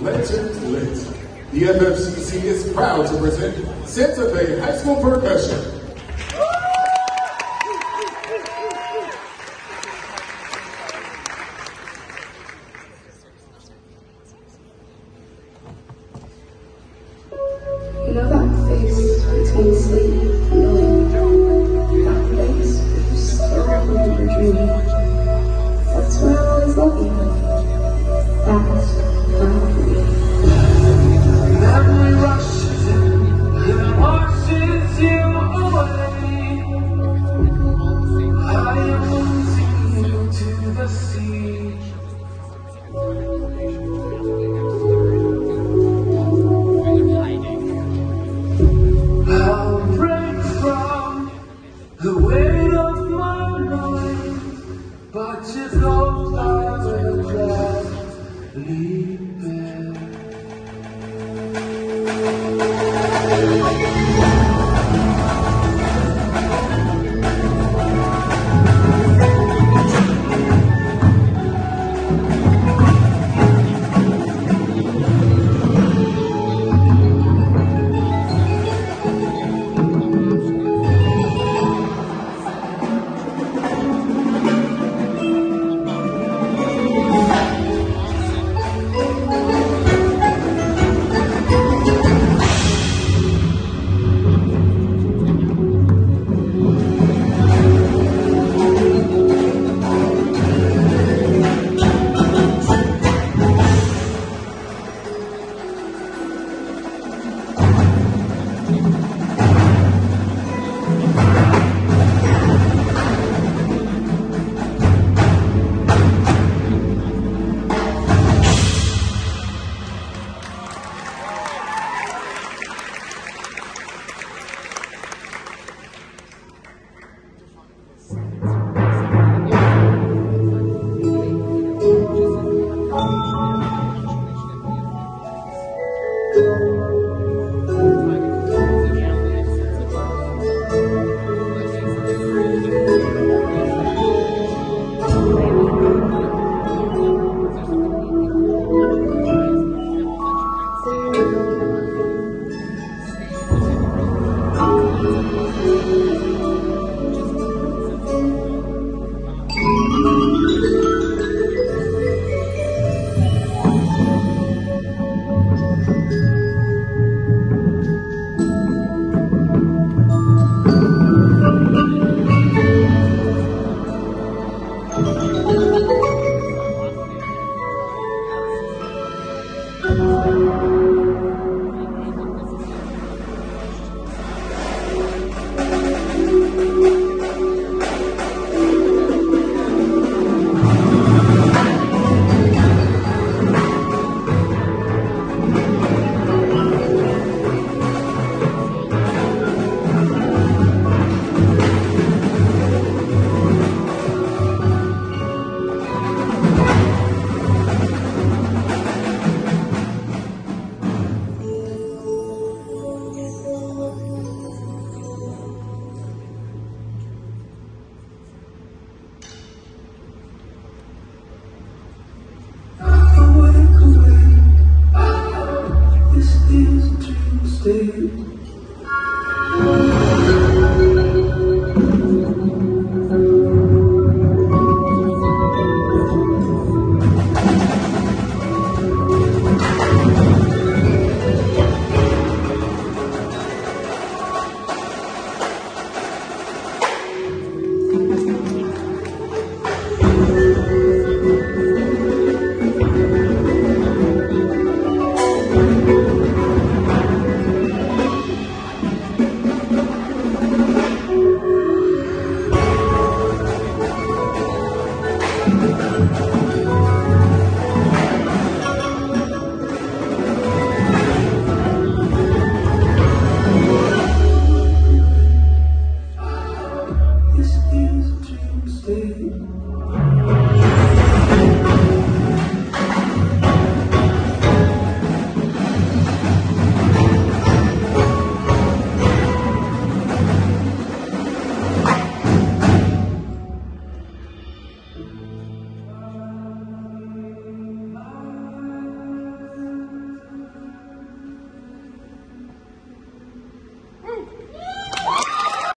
Legend Lit. The FFCC is proud to present Santa Fe High School Percussion. You know that face between sleep and knowing? That place where you still remember dreaming. That's where I always love you. That's proud for you. Memory rushes in and washes you away. I am losing you to the sea. I'll break from the weight of my mind, but you know I will gladly bear.